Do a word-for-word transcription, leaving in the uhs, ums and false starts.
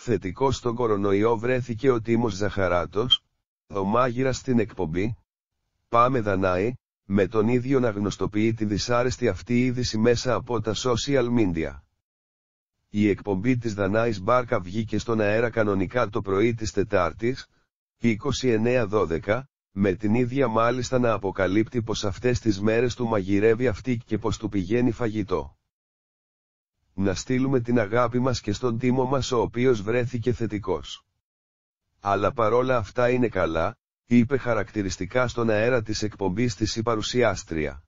Θετικός στον κορονοϊό βρέθηκε ο Τίμος Ζαχαράτος, ο μάγειρας στην εκπομπή «Πάμε Δανάη», με τον ίδιο να γνωστοποιεί τη δυσάρεστη αυτή είδηση μέσα από τα social media. Η εκπομπή της Δανάης Μπάρκα βγήκε στον αέρα κανονικά το πρωί της Τετάρτης, είκοσι εννέα δώδεκα, με την ίδια μάλιστα να αποκαλύπτει πως αυτές τις μέρες του μαγειρεύει αυτή και πως του πηγαίνει φαγητό. Να στείλουμε την αγάπη μας και στον Τίμο μας, ο οποίος βρέθηκε θετικός. Αλλά παρόλα αυτά είναι καλά, είπε χαρακτηριστικά στον αέρα της εκπομπής της η παρουσιάστρια.